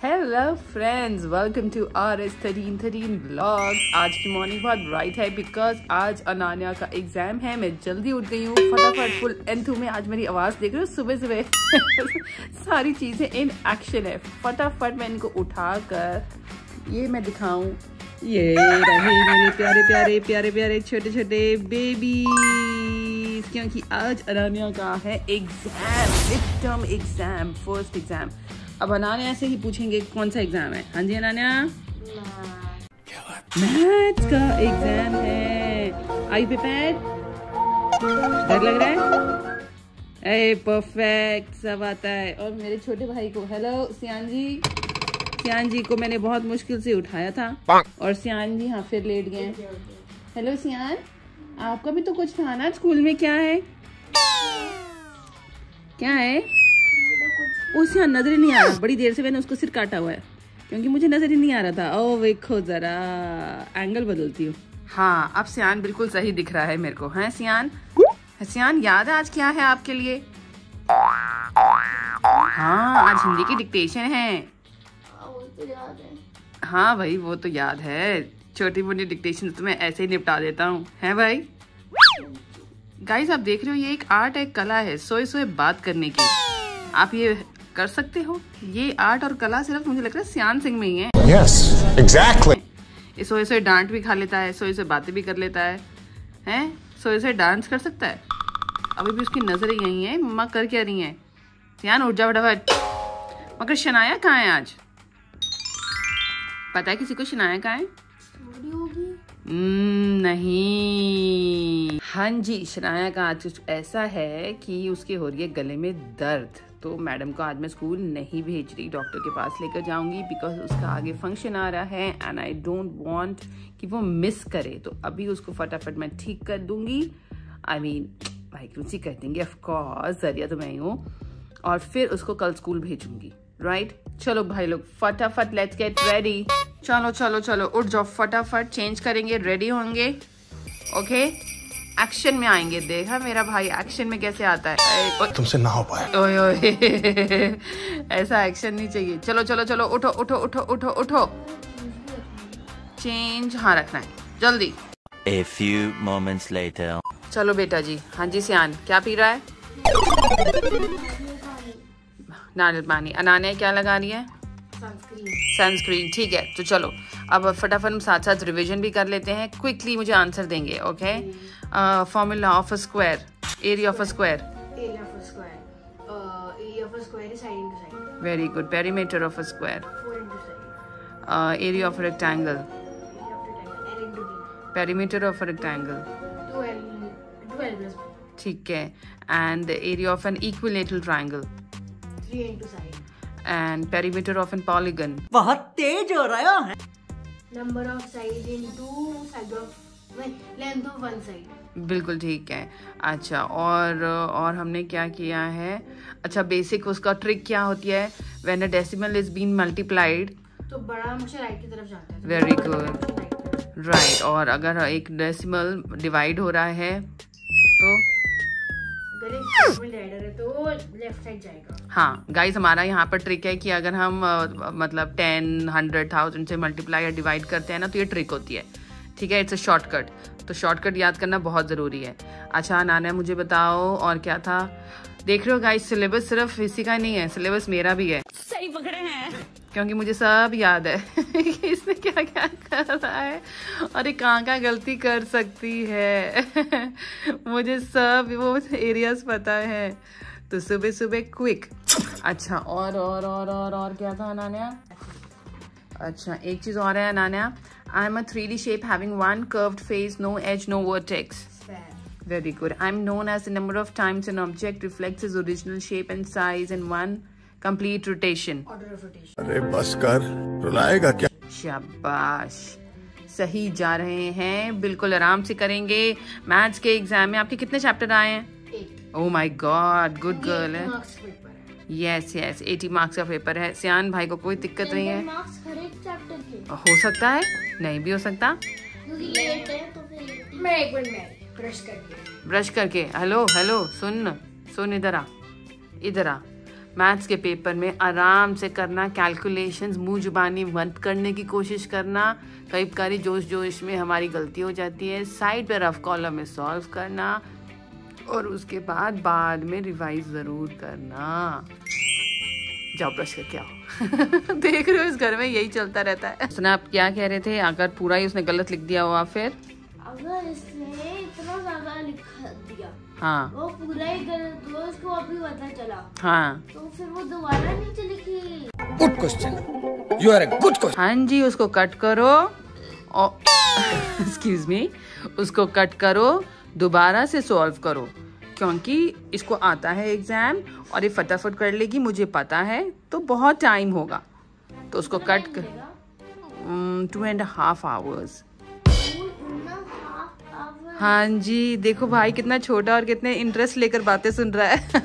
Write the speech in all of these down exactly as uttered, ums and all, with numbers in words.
Hello friends, welcome to R S thirteen thirteen vlogs. आज की morning बहुत bright है बिकॉज आज अनान्या का एग्जाम है। मैं जल्दी उठ गई हूँ फटाफट फुल एंथू में। आज मेरी आवाज़ देख रहे हो, सुबह सुबह सारी चीज़ें इन एक्शन है। फटाफट मैं इनको उठा कर ये मैं दिखाऊं, ये रहे मेरे प्यारे प्यारे प्यारे प्यारे छोटे छोटे बेबी, क्योंकि आज अनान्या का है exam, mid term exam, first exam. अब अनान्या से ही पूछेंगे कौन सा एग्जाम है। हाँ जी अनान्या, मैथ्स का एग्जाम है। I prepared? डर लग रहा है? ए परफेक्ट, सब आता है। और मेरे छोटे भाई को हेलो सियान जी, सियान जी को मैंने बहुत मुश्किल से उठाया था और सियान जी हाँ फिर लेट गए। हेलो सियान, आपका भी तो कुछ था ना स्कूल में, क्या है क्या है? उसे यहाँ नजर ही नहीं आ रहा, बड़ी देर से मैंने उसको सिर काटा हुआ है क्योंकि मुझे नजर ही नहीं आ रहा था। ओ देखो जरा, एंगल बदलती हूँ। हाँ अब सियान बिल्कुल सही दिख रहा है मेरे को। है सियान? सियान याद है आज क्या है आपके लिए? हाँ आज हिंदी की डिक्टेशन है। तो याद है। हाँ भाई वो तो याद है, छोटी मोटी डिक्टेशन तो मैं ऐसे ही निपटा देता हूँ। है भाई? गाइस आप देख रहे हो, ये एक आर्ट है, कला है, सोए सोए बात करने की। आप ये कर सकते हो। ये आर्ट और कला सिर्फ मुझे लग रहा है सियान सिंह में ही है। Yes, exactly. ये सोए सोए डांट भी खा लेता है, सोए सोए बातें भी कर लेता है, हैं? सोए सोए डांस कर सकता है। अभी भी उसकी नजर यही है, मम्मा कर क्या रही है? सियान उठ जा फटाफट। मगर शनाया कहाँ है आज? पता है किसी को शनाया कहाँ है? Hmm, नहीं। हाँ जी, शनाया का आज कुछ ऐसा है कि उसके हो रही है गले में दर्द, तो मैडम को आज मैं स्कूल नहीं भेज रही, डॉक्टर के पास लेकर जाऊंगी बिकॉज उसका आगे फंक्शन आ रहा है एंड आई डोंट वांट कि वो मिस करे। तो अभी उसको फटाफट मैं ठीक कर दूंगी। आई मीन भाई कुछ कर देंगे, ऑफ कोर्स जरिया तो मैं ही हूँ। और फिर उसको कल स्कूल भेजूंगी, राइट right? चलो भाई लोग फटाफट लेट्स गेट रेडी। चलो चलो चलो उठ जाओ, फटाफट चेंज करेंगे, रेडी होंगे, ओके एक्शन में आएंगे। देखा मेरा भाई एक्शन में कैसे आता है। तुमसे ना हो पाए। ओए ओए ऐसा एक्शन नहीं चाहिए। चलो चलो चलो उठो उठो उठो उठो उठो, चेंज हाँ रखना है जल्दी। A few moments later. चलो बेटा जी। हाँ जी सियान क्या पी रहा है? नारियल पानी। अनान्या क्या लगा रही है? सनस्क्रीन। सनस्क्रीन, ठीक है। तो चलो अब फटाफट हम साथ साथ रिवीजन भी कर लेते हैं। क्विकली मुझे आंसर देंगे, okay? Formula of a square, area of a square. Area of a square, area of a square is side into side. Very good. Perimeter of a square. Four into side. Area of a rectangle. Area of rectangle L into B. Perimeter of a rectangle. Two L two L plus B. ठीक है। And area of an equilateral triangle. Three into side. And perimeter of an polygon. बहुत तेज हो रहा है। Number of side into side of length of one side. बिल्कुल ठीक है। अच्छा और और हमने क्या किया है? अच्छा बेसिक उसका ट्रिक क्या होती है? When a decimal is been multiplied तो बड़ा हमेशा राइट की तरफ जाता है। Very good, right. और अगर एक डेसिमल डिवाइड हो रहा है तो अगर एक डेसिमल डिवाइडर है तो लेफ्ट साइड जाएगा। हाँ गाइस, हमारा यहाँ पर ट्रिक है कि अगर हम uh, मतलब टेन हंड्रेड थाउजेंड से मल्टीप्लाई या डिवाइड करते हैं ना तो ये ट्रिक होती है, ठीक है? इट्स अ शॉर्टकट, तो शॉर्टकट याद करना बहुत ज़रूरी है। अच्छा नाना मुझे बताओ और क्या था? देख रहे हो गाइस, सिलेबस सिर्फ इसी का नहीं है, सिलेबस मेरा भी है। सही पकड़े हैं, क्योंकि मुझे सब याद है कि इसने क्या क्या कर रहा है और ये कहाँ कहाँ गलती कर सकती है मुझे सब वो एरियाज पता है। तो सुबह सुबह क्विक। अच्छा और और और और और क्या था अनान्या? अच्छा एक चीज और है Ananya, I am a three D shape having one curved face, no edge, no vertex. Very good. I'm known as the number of times an object reflects its original shape and size in one complete rotation. Order of rotation. अरे बस कर, रुलाएगा क्या? शाबाश, सही जा रहे हैं, बिल्कुल आराम से करेंगे। मैथ्स के एग्जाम में आपके कितने चैप्टर आए हैं? Eight. Oh my god, good girl है। मार्क्स पेपर है। यस यस अस्सी मार्क्स का पेपर है। सियान भाई को कोई दिक्कत नहीं है? मार्क्स हर एक चैप्टर के हो सकता है, नहीं भी हो सकता। लेट है तो फिर मैं एक मिनट में ब्रश करके ब्रश करके। हेलो हेलो सुन सुन, इधर आ इधर आ। मैथ्स के पेपर में आराम से करना, कैलकुलेशंस मुंह जुबानी मत करने की कोशिश करना। कई बारी जोश जोश में हमारी गलती हो जाती है। साइड पे रफ कॉलम में सॉल्व करना और उसके बाद बाद में रिवाइज ज़रूर करना। जाओ ब्रश करके आओ। देख रहे हो इस घर में यही चलता रहता है। सुना आप क्या कह रहे थे? अगर पूरा ही उसने गलत लिख दिया हुआ फिर? अगर इसने इतना ज्यादा लिख दिया, हाँ, वो पूरा ही गलत हुआ, उसको अभी पता चला, हाँ, तो फिर वो दोबारा नीचे लिखी। Good question, you are a good question. हाँ जी, उसको कट करो और एक्सक्यूज मी, उसको कट करो, दोबारा से सॉल्व करो, क्योंकि इसको आता है एग्जाम और ये फटाफट कर लेगी, मुझे पता है, तो बहुत टाइम होगा। तो उसको कट कर टू एंड हाफ आवर्स। हाँ जी, देखो भाई कितना छोटा और कितने इंटरेस्ट लेकर बातें सुन रहा है।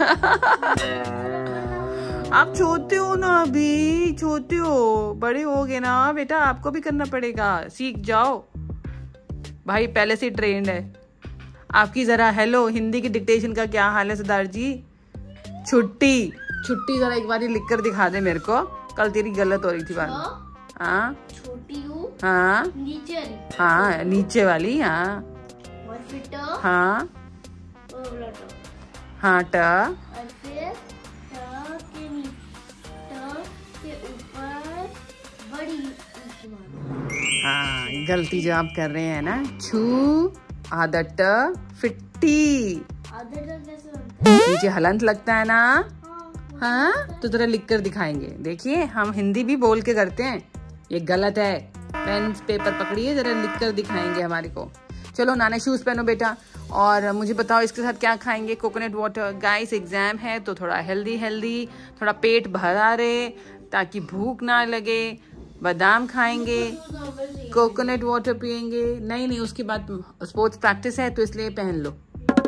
आप छोटे हो ना, अभी छोटे हो, बड़े होगे ना बेटा, आपको भी करना पड़ेगा, सीख जाओ। भाई पहले से ट्रेंड है। आपकी जरा हेलो हिंदी की डिक्टेशन का क्या हाल है सरदार जी? छुट्टी छुट्टी जरा एक बार लिख कर दिखा दे मेरे को, कल तेरी गलत हो रही थी बात। हाँ, छोटी हूँ, हाँ, नीचे वाली, हाँ, नीचे वाली, हाँ, और फिर ट, हाँ, और वाला ट, हाँ, ट, और फिर ट के नी- ट के ऊपर बड़ी ऊँची मारो। हाँ, गलती जो आप कर रहे हैं ना, छू आधा ट फिट्टी, आधा ट कैसे बनता है? नीचे हलंत लगता है ना। हाँ, हाँ, तो जरा लिख कर दिखाएंगे। देखिए हम हिंदी भी बोल के करते हैं, ये गलत है। पेन पेपर पकड़िए, जरा लिख कर दिखाएंगे हमारे को। चलो नाना शूज पहनो बेटा, और मुझे बताओ इसके साथ क्या खाएंगे? Coconut water. गाइस एग्जाम है तो थोड़ा हेल्दी हेल्दी, थोड़ा पेट भरा रहे ताकि भूख ना लगे। बादाम खाएंगे, कोकोनट वाटर पियेंगे। नहीं नहीं, उसके बाद स्पोर्ट्स प्रैक्टिस है तो इसलिए पहन लो।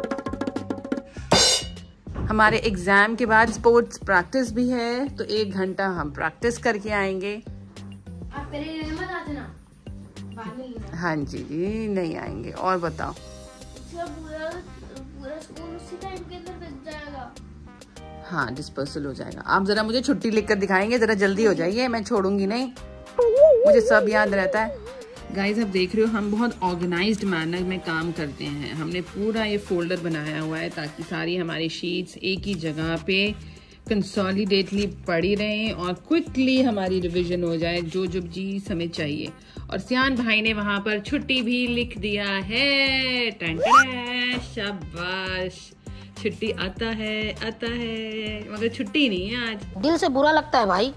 हमारे एग्जाम के बाद स्पोर्ट्स प्रैक्टिस भी है, तो एक घंटा हम प्रैक्टिस करके आएंगे। आप पहले ये मत आते ना, बाद में लेना। हाँ जी जी, नहीं आएंगे। और बताओ? इसका पूरा पूरा स्कूल उसी टाइम के अंदर बच जाएगा। हाँ, डिस्पर्सल हो जाएगा। आप जरा मुझे छुट्टी लिख कर दिखाएंगे, जरा जल्दी हो जाइए, मैं छोड़ूंगी नहीं, मुझे सब याद रहता है। गाइस आप देख रहे हो हम बहुत ऑर्गेनाइज्ड मैनर में काम करते हैं। हमने पूरा ये फोल्डर बनाया हुआ है ताकि सारी हमारी शीट्स एक ही जगह पे कंसोलिडेटली पड़ी रहें और क्विकली हमारी रिवीजन हो जाए, जो जो चीज हमें चाहिए। और सियान भाई ने वहां पर छुट्टी भी लिख दिया है। टन-टन, शाबाश, छुट्टी आता है आता है, मगर छुट्टी नहीं है आज। दिल से बुरा लगता है भाई।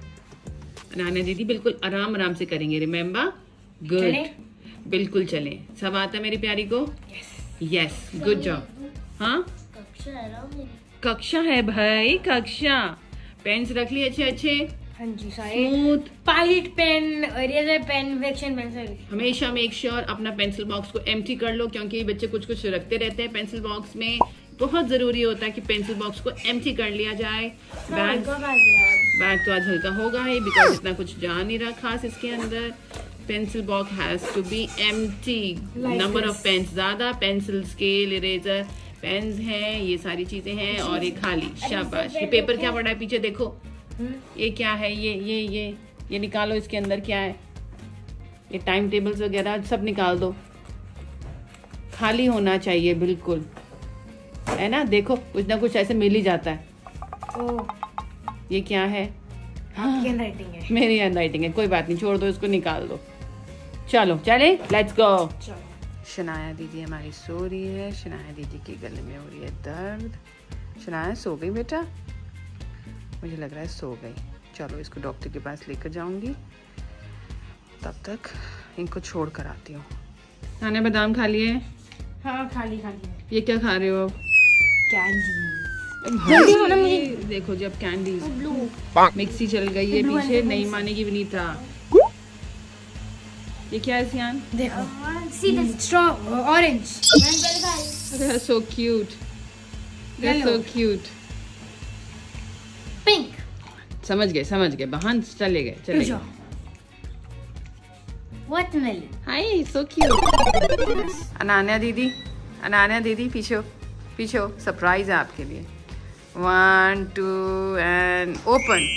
नाना दीदी बिल्कुल आराम आराम से करेंगे, रिमेम्बर? गुड, बिल्कुल चलें। सब आता है मेरी प्यारी को? Yes, good job. हाँ, कक्षा है ना मेरी। कक्षा है भाई, कक्षा। पेन्स रख लिए अच्छे अच्छे, हाँ जी, सारे स्मूथ। पाइट पेन, इरेजर पेन, वेक्शन पेंसिल। हमेशा मेक श्योर अपना पेंसिल बॉक्स को एम्प्टी कर लो, क्योंकि बच्चे कुछ कुछ रखते रहते हैं पेंसिल बॉक्स में। बहुत जरूरी होता है कि पेंसिल बॉक्स को एम्प्टी कर लिया जाए। बैग बैग तो आज हल्का होगा ही, बिकॉज इतना कुछ जा नहीं रहा खास इसके अंदर। Pencil box has to be empty. Number of pens ज्यादा, पेंसिल, स्केल, इरेजर, पेन्स हैं, ये सारी चीजें हैं, और ये खाली। शाबाश। ये पेपर क्या पड़ा है पीछे देखो, ये क्या है? ये ये ये ये निकालो, इसके अंदर क्या है? ये टाइम टेबल्स वगैरह सब निकाल दो, खाली होना चाहिए बिल्कुल, है ना? देखो कुछ ना कुछ ऐसे मिल ही जाता है। ओ, ये क्या है? हाँ, हैंडराइटिंग है। मेरी हैंडराइटिंग है, कोई बात नहीं, छोड़ दो इसको, निकाल दो। चलो चले, लेट्स गो। शनाया दीदी हमारी सो रही है। शनाया दीदी के गले में हो रही है दर्द। शनाया सो गई बेटा? मुझे लग रहा है सो गई। चलो इसको डॉक्टर के पास लेकर जाऊंगी, तब तक इनको छोड़ कर आती हूँ। नाने बादाम खा लिए? हाँ, खाली खाली। ये क्या खा रहे हो अब? कैंडी। देखो जब कैंडी ब्लू। मिक्सी चल गई है पीछे, नहीं मानेगी विनीता। ये क्या है सियान? देखो, see the straw orange. They're so cute. They're so cute. Pink. समझ गए समझ गए, बहन चले गए चले गए। Watermelon. Hi, so cute. Ananya दीदी, अनान्या दीदी पीछे हो, पीछे हो, सरप्राइज है आपके लिए। One two and open.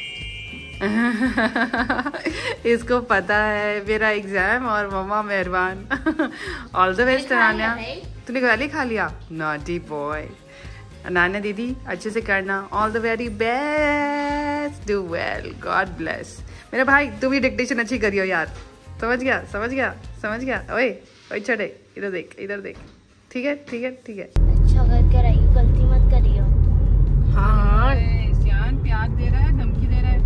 इसको पता है मेरा एग्जाम और मम्मा मेहरबान। All the best Ananya. तूने गाली खा लिया? Naughty boy. अनान्या दीदी अच्छे से करना, all the very best, do well, god bless. मेरा भाई तू भी डिक्टेशन अच्छी करियो यार, समझ गया समझ गया समझ गया। ओए ओए छोड़े, इधर देख इधर देख, ठीक है ठीक है ठीक है। अच्छा करके रही, गलती मत करियो। हाँ हाँ सियान प्यार दे रहा है, धमकी दे रहा है।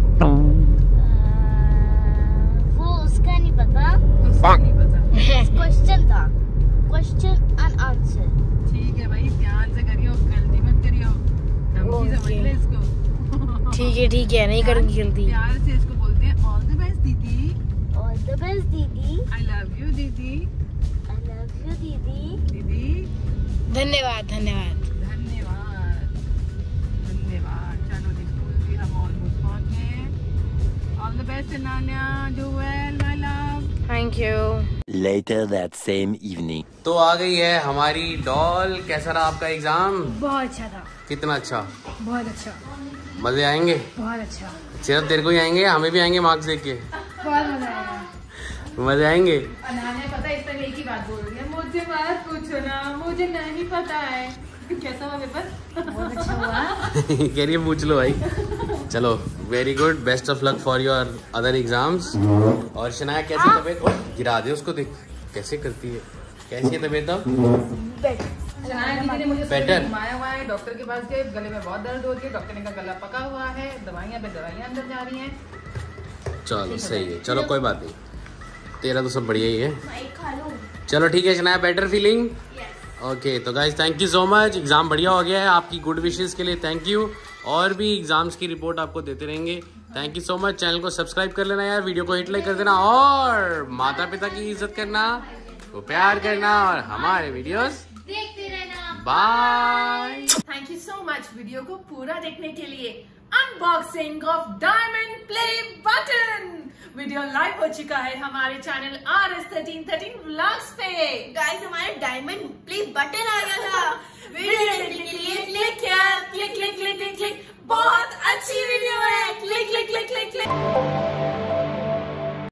वो उसका नहीं पता, उसका नहीं पता। क्वेश्चन था, क्वेश्चन एंड आंसर। ठीक है भाई, ध्यान से करियो, गलती मत करियो, धमकी समझ ले इसको। ठीक है ठीक है, नहीं करूंगी गलती। प्यार से इसको बोलते हैं ऑल द बेस्ट दीदी। ऑल द बेस्ट दीदी। आई लव यू दीदी। आई लव यू दीदी। दीदी धन्यवाद धन्यवाद धन्यवाद धन्यवाद। चलो जी, स्कूल भी हम ऑलमोस्ट पहुंच गए। All the best Ananya, do well my love. Thank you. Later that same evening. तो आ गई है हमारी डॉल। कैसा रहा आपका एग्जाम? बहुत अच्छा था, कितना अच्छा? बहुत अच्छा, मजे आएंगे? बहुत अच्छा, सिर्फ तेरे को ही आएंगे, हमें भी आएंगे मार्क्स देख के? बहुत मजा आया। मजे आएंगे? अनान्या पता है इस पर एक ही बात बोल रही है, मुझे बात पूछो ना, मुझे नहीं पता है। कैसा हुआ पेपर? बहुत अच्छा हुआ। कह रही है पूछ लो भाई। चलो very good, best of luck for your other exams. और शनाया कैसी तबीयत? गिरा दे उसको, देख कैसे करती है। कैसी है तबीयत अब? शनाया दीदी ने मुझे Better. घुमाया हुआ है, डॉक्टर के पास गए, गले में बहुत दर्द हो रही है, डॉक्टर ने कहा गला पका हुआ है, दवाइयाँ पे दवाइयाँ अंदर जा रही हैं। चलो सही है, चलो कोई बात नहीं, तेरा तो सब बढ़िया ही है। मैं खा लूं। चलो ठीक है शनाया, बेटर फीलिंग? ओके तो guys thank you so much, exam बढ़िया हो गया है। आपकी गुड विशेस के लिए थैंक यू। और भी एग्जाम्स की रिपोर्ट आपको देते रहेंगे। Thank you so much. Channel को सब्सक्राइब कर लेना यार, वीडियो को हिट लाइक कर देना, और माता पिता की इज्जत करना, वो प्यार करना, और हमारे वीडियोस देखते रहना। Bye. Thank you so much video को पूरा देखने के लिए। Unboxing of diamond play button video live हो चुका है हमारे channel R S thirteen thirteen vlogs पे। गाइस हमारे डायमंड प्ले बटन आ गया था, वीडियो देखने के लिए क्लिक किया, click click click click click. बहुत अच्छी